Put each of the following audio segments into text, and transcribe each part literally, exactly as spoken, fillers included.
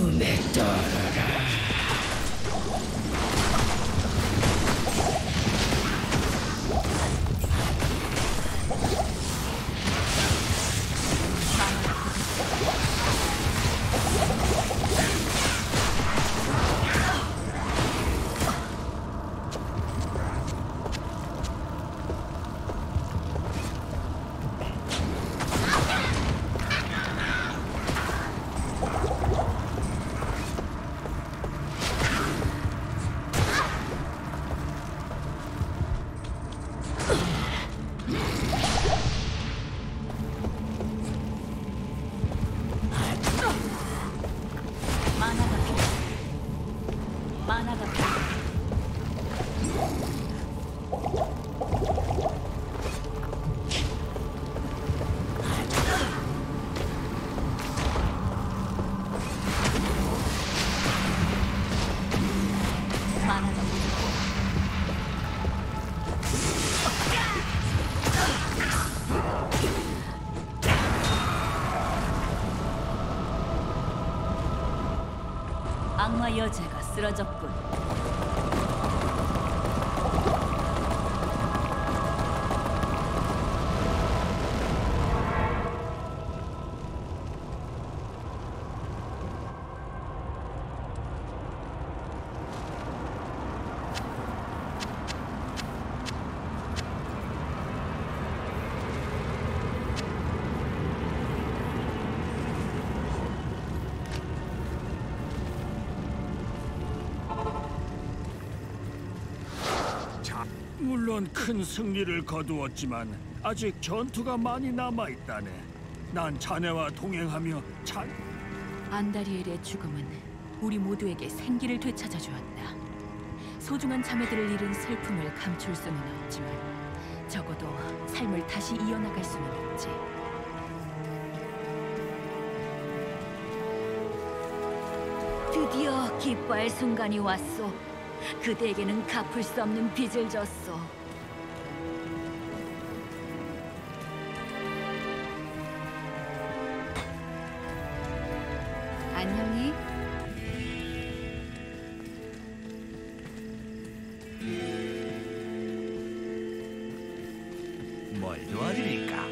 어둠에 떨어라. 악마 여제가 쓰러졌군. 물론 큰 승리를 거두었지만 아직 전투가 많이 남아있다네. 난 자네와 동행하며 잘... 안다리엘의 죽음은 우리 모두에게 생기를 되찾아 주었다. 소중한 자매들을 잃은 슬픔을 감출 수는 없지만 적어도 삶을 다시 이어나갈 수는 있지. 드디어 기뻐할 순간이 왔소. 그대에게는 갚을 수 없는 빚을 졌소. 안녕히. 뭘 도와드릴까?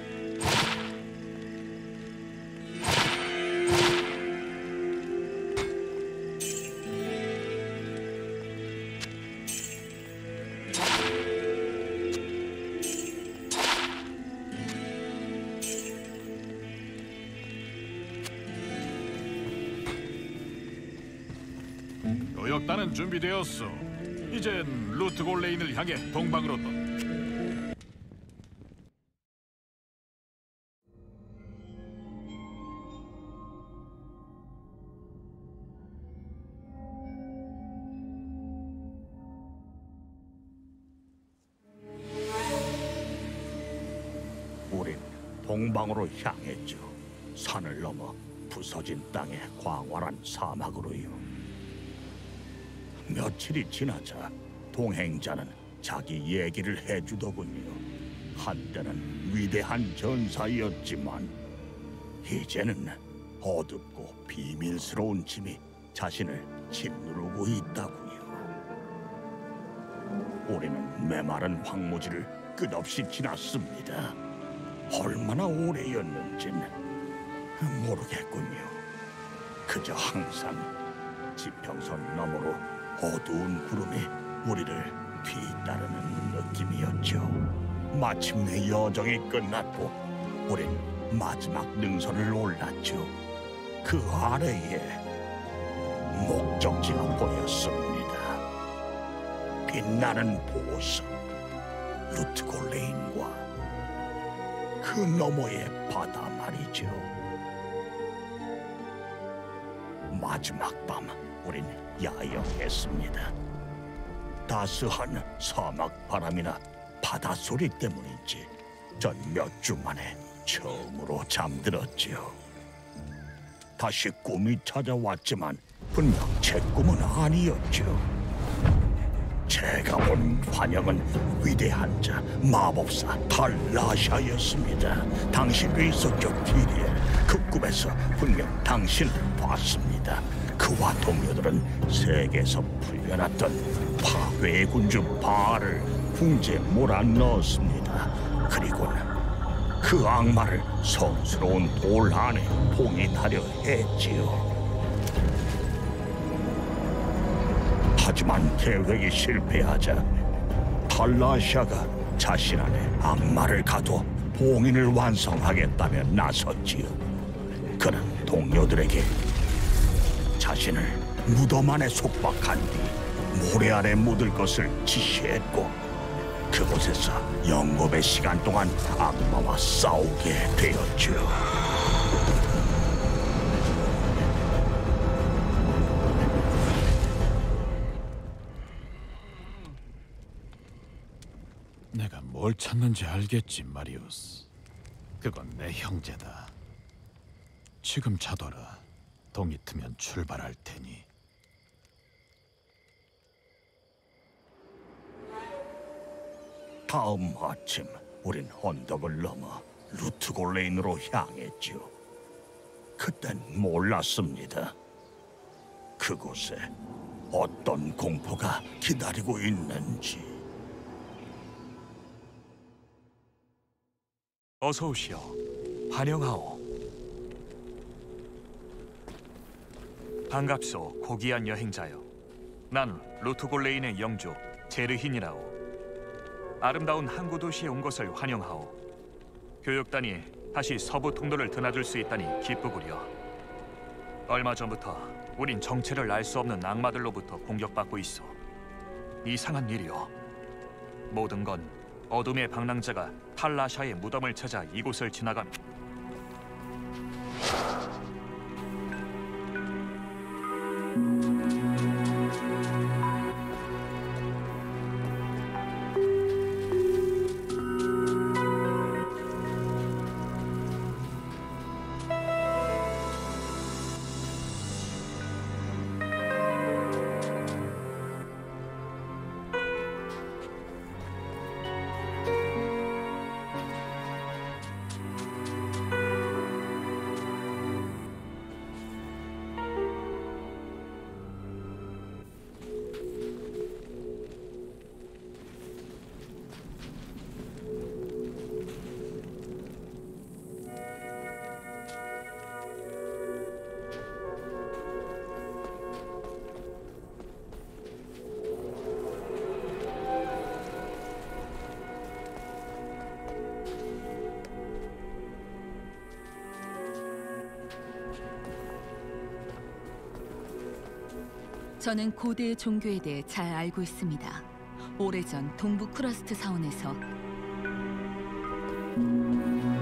요역단은 준비되었어. 이젠 루트골레인을 향해 동방으로 떠. 우린 동방으로 향했죠. 산을 넘어 부서진 땅의 광활한 사막으로요. 며칠이 지나자 동행자는 자기 얘기를 해주더군요. 한때는 위대한 전사였지만 이제는 어둡고 비밀스러운 짐이 자신을 짓누르고 있다고요. 우리는 메마른 황무지를 끝없이 지났습니다. 얼마나 오래였는진 모르겠군요. 그저 항상 지평선 너머로 어두운 구름이 우리를 뒤따르는 느낌이었죠. 마침내 여정이 끝났고 우린 마지막 능선을 올랐죠. 그 아래에 목적지가 보였습니다. 빛나는 보석, 루트골레인과 그 너머의 바다 말이죠. 마지막 밤 우린 야영했습니다. 따스한 사막 바람이나 바닷소리 때문인지 전 몇 주 만에 처음으로 잠들었지요. 다시 꿈이 찾아왔지만 분명 제 꿈은 아니었죠. 제가 본 환영은 위대한 자 마법사 달라샤였습니다. 당신도 있었죠, 티리엘. 그 그 꿈에서 분명 당신을 봤습니다. 그와 동료들은 세계에서 풀려났던 파괴의 군주 바알을 궁지에 몰아넣었습니다. 그리고는 그 악마를 성스러운 돌 안에 봉인하려 했지요. 하지만 계획이 실패하자 탈라샤가 자신 안에 악마를 가둬 봉인을 완성하겠다며 나섰지요. 그는 동료들에게 자신을 무덤 안에 속박한 뒤 모래 안에 묻을 것을 지시했고, 그곳에서 영겁의 시간 동안 악마와 싸우게 되었죠. 내가 뭘 찾는지 알겠지, 마리우스. 그건 내 형제다. 지금 자둬라. 동이 트면 출발할 테니. 다음 아침 우린 언덕을 넘어 루트골레인으로 향했죠. 그땐 몰랐습니다. 그곳에 어떤 공포가 기다리고 있는지. 어서 오시오. 환영하오. 반갑소, 고귀한 여행자여. 난 루트골레인의 영주 제르힌이라오. 아름다운 항구 도시에 온 것을 환영하오. 교역단이 다시 서부 통로를 드나들 수 있다니 기쁘구려. 얼마 전부터 우린 정체를 알 수 없는 악마들로부터 공격받고 있어. 이상한 일이오. 모든 건 어둠의 방랑자가 탈라샤의 무덤을 찾아 이곳을 지나가며 저는 고대의 종교에 대해 잘 알고 있습니다. 오래전 동부 쿠라스트 사원에서